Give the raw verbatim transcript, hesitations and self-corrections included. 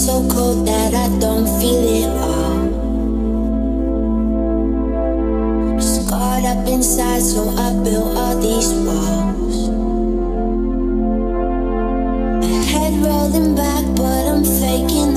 so cold that I don't feel it all. Scarred up inside, so I built all these walls. My head rolling back, but I'm faking